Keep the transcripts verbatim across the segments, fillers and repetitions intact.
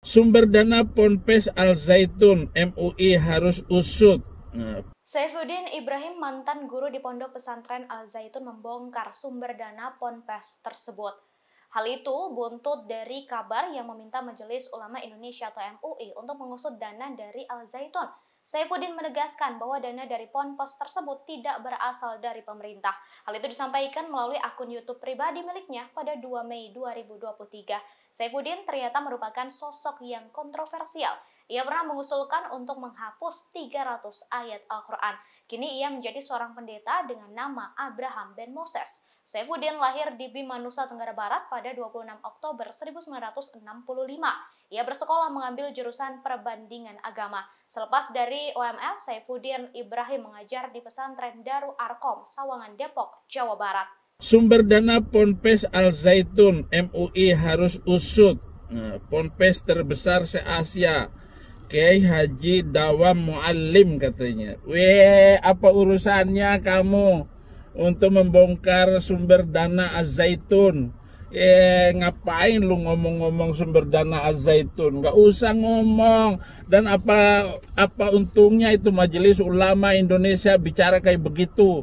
Sumber dana Ponpes Al Zaitun, M U I harus usut. Nah. Saifuddin Ibrahim, mantan guru di Pondok Pesantren Al Zaitun, membongkar sumber dana Ponpes tersebut. Hal itu buntut dari kabar yang meminta Majelis Ulama Indonesia atau M U I untuk mengusut dana dari Al Zaitun. Saifuddin menegaskan bahwa dana dari Ponpes tersebut tidak berasal dari pemerintah. Hal itu disampaikan melalui akun YouTube pribadi miliknya pada dua Mei dua ribu dua puluh tiga. Saifuddin ternyata merupakan sosok yang kontroversial. Ia pernah mengusulkan untuk menghapus tiga ratus ayat Al-Quran. Kini ia menjadi seorang pendeta dengan nama Abraham Ben Moses. Saifuddin lahir di Bima, Nusa Tenggara Barat pada dua puluh enam Oktober seribu sembilan ratus enam puluh lima. Ia bersekolah mengambil jurusan perbandingan agama. Selepas dari O M S, Saifuddin Ibrahim mengajar di pesantren Darul Arkom, Sawangan, Depok, Jawa Barat. Sumber dana Ponpes Al Zaitun, M U I harus usut. Nah, Ponpes terbesar se-Asia, Kiai Haji Dawam Muallim katanya. Weh, apa urusannya kamu untuk membongkar sumber dana Az-Zaitun? Eh, ngapain lu ngomong-ngomong sumber dana Az-Zaitun? Gak usah ngomong. Dan apa apa untungnya itu Majelis Ulama Indonesia bicara kayak begitu?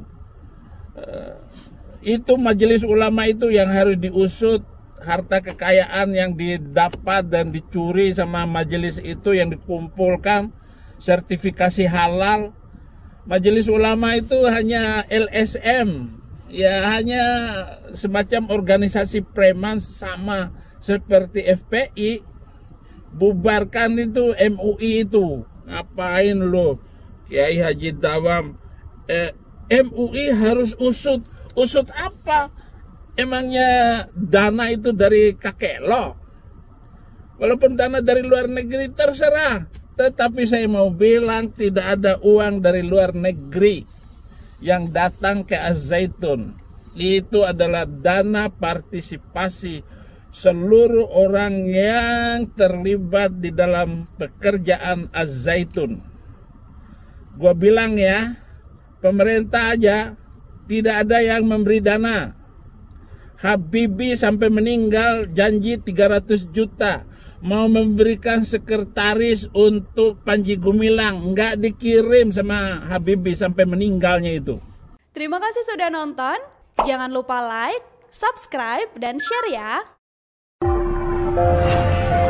Uh, itu Majelis Ulama itu yang harus diusut. Harta kekayaan yang didapat dan dicuri sama majelis itu yang dikumpulkan, sertifikasi halal. Majelis Ulama itu hanya L S M, ya hanya semacam organisasi preman sama seperti F P I. Bubarkan itu M U I itu. Ngapain lo, Kiai Haji Dawam? Eh, M U I harus usut. Usut apa? Emangnya dana itu dari kakek lo? Walaupun dana dari luar negeri terserah. Tetapi saya mau bilang tidak ada uang dari luar negeri yang datang ke Az-Zaitun. Itu adalah dana partisipasi seluruh orang yang terlibat di dalam pekerjaan Az-Zaitun. Gua bilang ya, pemerintah aja tidak ada yang memberi dana. Habibie sampai meninggal janji tiga ratus juta. Mau memberikan sekretaris untuk Panji Gumilang. Nggak dikirim sama Habibie sampai meninggalnya itu. Terima kasih sudah nonton. Jangan lupa like, subscribe, dan share ya.